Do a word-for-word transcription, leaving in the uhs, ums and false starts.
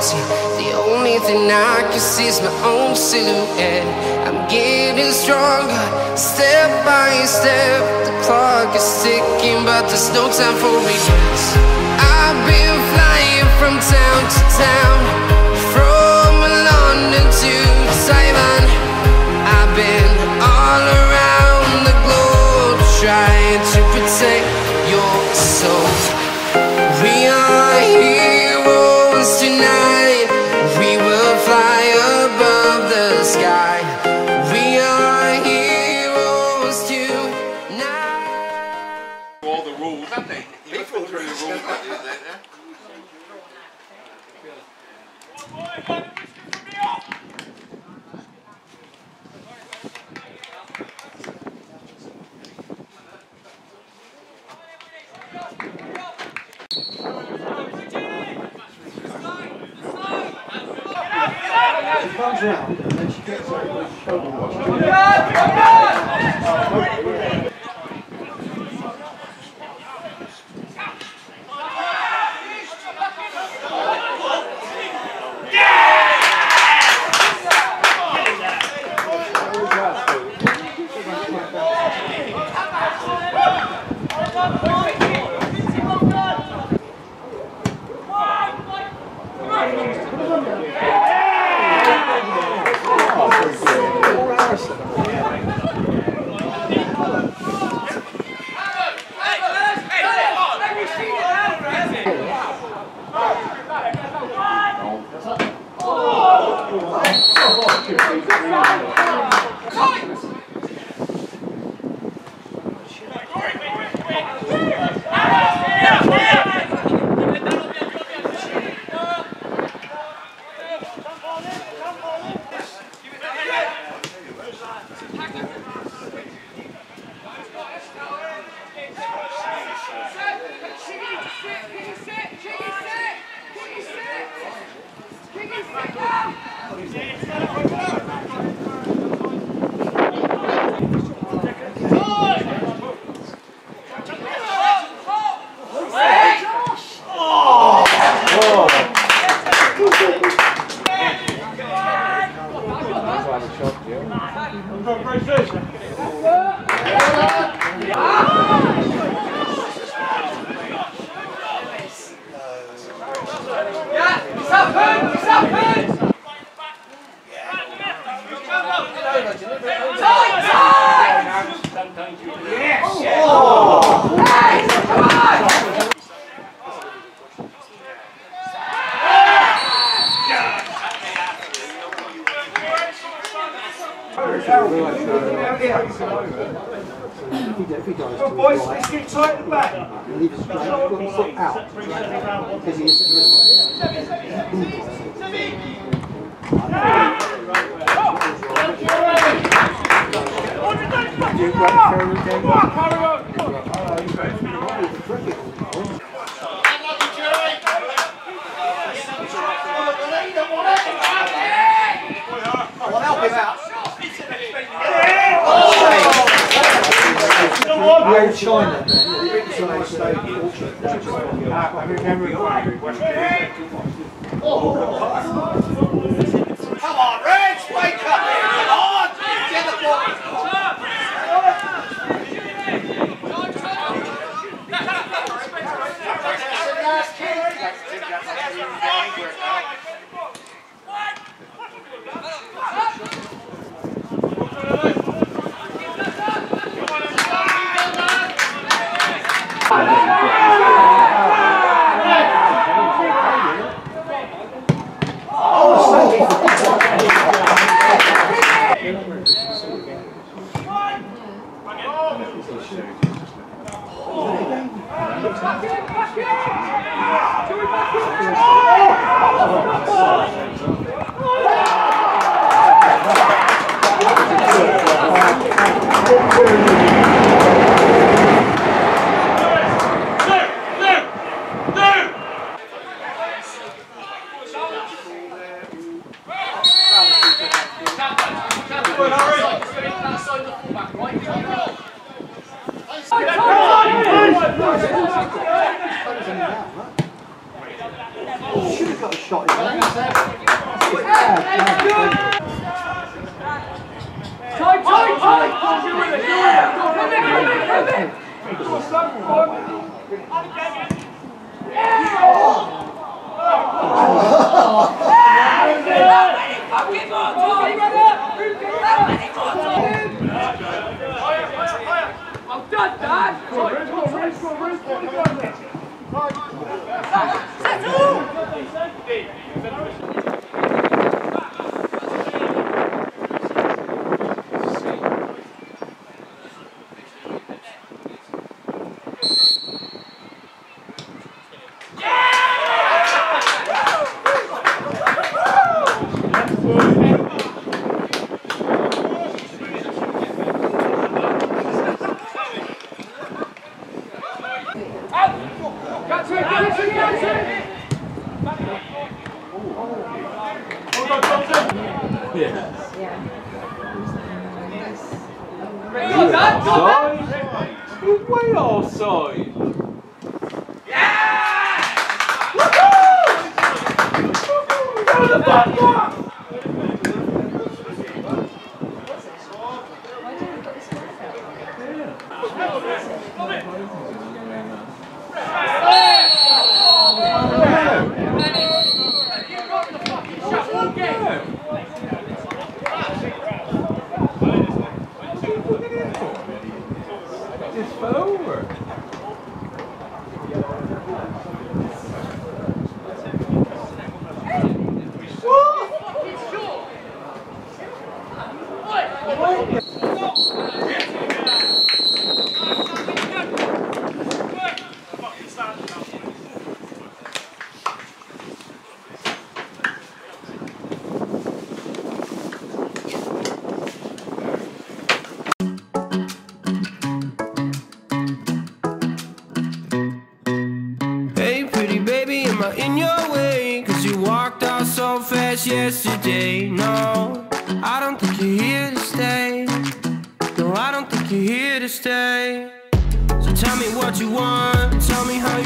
empty. The only thing I can see is my own silhouette. I'm getting stronger, step by step. The clock is ticking, but there's no time for regrets. I've been flying from town to town, from London to Taiwan. I've been all around the globe, trying to protect your soul. We are heroes tonight. We will fly above the sky. We are heroes tonight. All the rules, haven't they? He thought through the rules. She comes round and then she gets over the shoulder. Come boys, let's get tight at the back. Leave it straight, got his foot out. Because he is I'll help him out. The old China, come on, Reg, wake up! Come on! Get the ball! Should have got a shot in there. Tight, tight, tight! You're with it, you're I'm done, Dad! He's way offside. Yeah! Woohoo! Go the back one! Just fell over. In your way, cause you walked out so fast yesterday. No, I don't think you're here to stay. No, I don't think you're here to stay. So tell me what you want, tell me how you